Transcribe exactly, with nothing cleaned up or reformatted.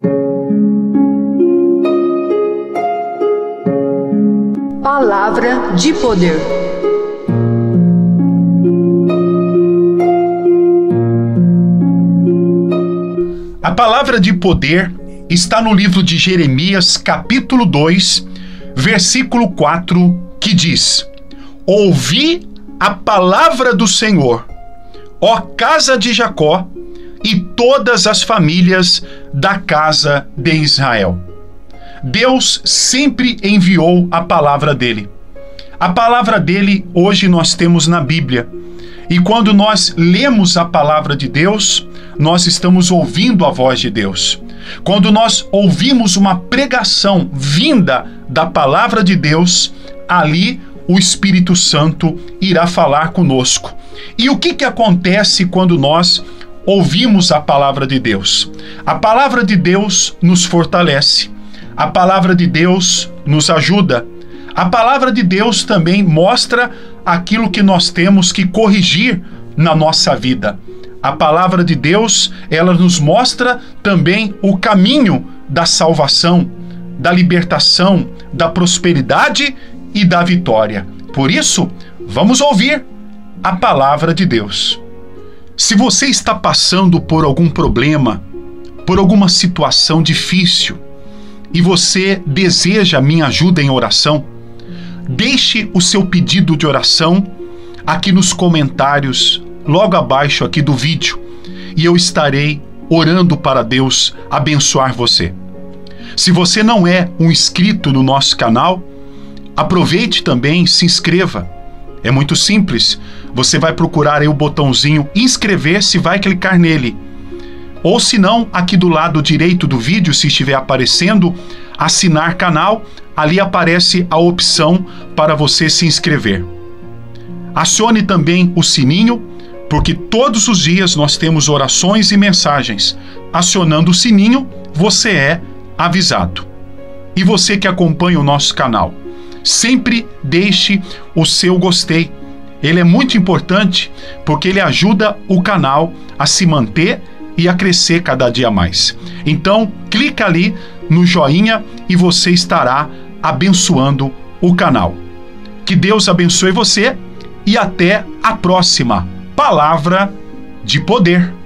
Palavra de poder. A palavra de poder está no livro de Jeremias, capítulo dois, versículo quatro, que diz: Ouvi a palavra do Senhor, ó casa de Jacó, e todas as famílias da casa de Israel. Deus sempre enviou a palavra dele. A palavra dele hoje nós temos na Bíblia. E quando nós lemos a palavra de Deus, nós estamos ouvindo a voz de Deus. Quando nós ouvimos uma pregação vinda da palavra de Deus, ali o Espírito Santo irá falar conosco. E o que que acontece quando nós ouvimos a palavra de Deus? A palavra de Deus nos fortalece. A palavra de Deus nos ajuda. A palavra de Deus também mostra aquilo que nós temos que corrigir na nossa vida. A palavra de Deus, ela nos mostra também o caminho da salvação, da libertação, da prosperidade e da vitória. Por isso, vamos ouvir a palavra de Deus. Se você está passando por algum problema, por alguma situação difícil, e você deseja a minha ajuda em oração, deixe o seu pedido de oração aqui nos comentários, logo abaixo aqui do vídeo, e eu estarei orando para Deus abençoar você. Se você não é um inscrito no nosso canal, aproveite também, se inscreva. É muito simples. Você vai procurar aí o botãozinho inscrever-se, vai clicar nele. Ou se não, aqui do lado direito do vídeo, se estiver aparecendo, assinar canal, ali aparece a opção para você se inscrever. Acione também o sininho, porque todos os dias nós temos orações e mensagens. Acionando o sininho, você é avisado. E você que acompanha o nosso canal, sempre deixe o seu gostei. Ele é muito importante porque ele ajuda o canal a se manter e a crescer cada dia mais. Então, clica ali no joinha e você estará abençoando o canal. Que Deus abençoe você e até a próxima Palavra de Poder.